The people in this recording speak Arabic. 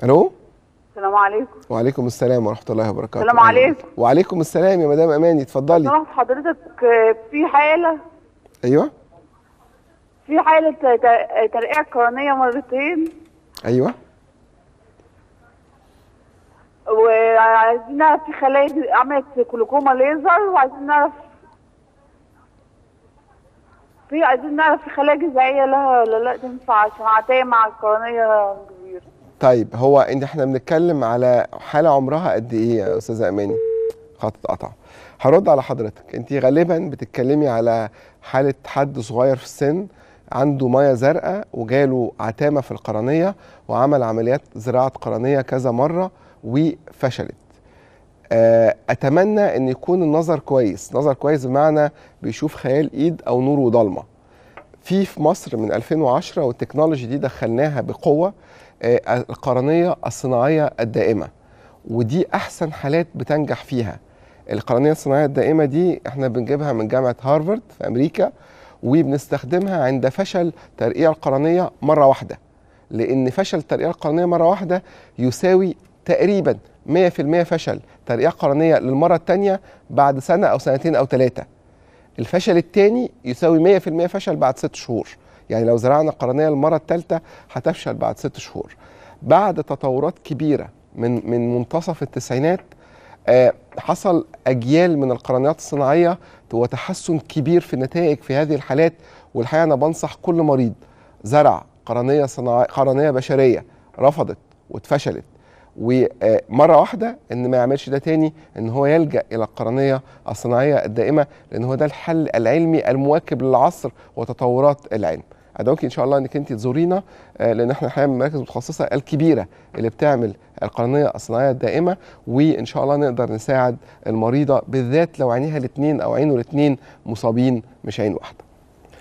الو. السلام عليكم. وعليكم السلام ورحمه الله وبركاته. السلام عليكم. وعليكم السلام يا مدام اماني، اتفضلي. سمحت حضرتك، في حاله ايوه. في حاله ترقيع قرنيه مرتين، ايوه. وعايزين نعرف في خلايا عملت جلوكوما ليزر، وعايزين نعرف في خلايا جذعيه لها ولا لا تنفع عشان عتايه مع القرنيه كبيره. طيب هو احنا بنتكلم على حاله عمرها قد ايه يا استاذه اماني؟ خط اتقطع. هرد على حضرتك. انت غالبا بتتكلمي على حاله حد صغير في السن عنده ميه زرقاء وجاله عتامه في القرنيه وعمل عمليات زراعه قرنيه كذا مره وفشلت. اتمنى ان يكون النظر كويس، نظر كويس بمعنى بيشوف خيال ايد او نور وضلمه. في مصر من 2010 والتكنولوجي دي دخلناها بقوه، القرنيه الصناعيه الدائمه، ودي احسن حالات بتنجح فيها. القرنيه الصناعيه الدائمه دي احنا بنجيبها من جامعه هارفارد في امريكا، وبنستخدمها عند فشل ترقيع القرنيه مره واحده، لان فشل ترقيع القرنيه مره واحده يساوي تقريبا 100% فشل ترقيع قرنيه للمره الثانيه بعد سنه او سنتين او ثلاثه. الفشل الثاني يساوي 100% فشل بعد 6 شهور. يعني لو زرعنا القرنيه المره الثالثه هتفشل بعد 6 شهور. بعد تطورات كبيره من منتصف التسعينات حصل اجيال من القرنيات الصناعيه وتحسن كبير في النتائج في هذه الحالات. والحقيقه انا بنصح كل مريض زرع قرنيه صناعيه قرنيه بشريه رفضت واتفشلت ومره واحده ان ما يعملش ده تاني، ان هو يلجا الى القرنيه الصناعيه الدائمه، لان هو ده الحل العلمي المواكب للعصر وتطورات العلم. ادعوك ان شاء الله انك انت تزورينا، لان احنا الحقيقه من المراكز المتخصصه الكبيره اللي بتعمل القرنيه الصناعيه الدائمه، وان شاء الله نقدر نساعد المريضه بالذات لو عينيها الاثنين او عينه الاثنين مصابين مش عين واحده.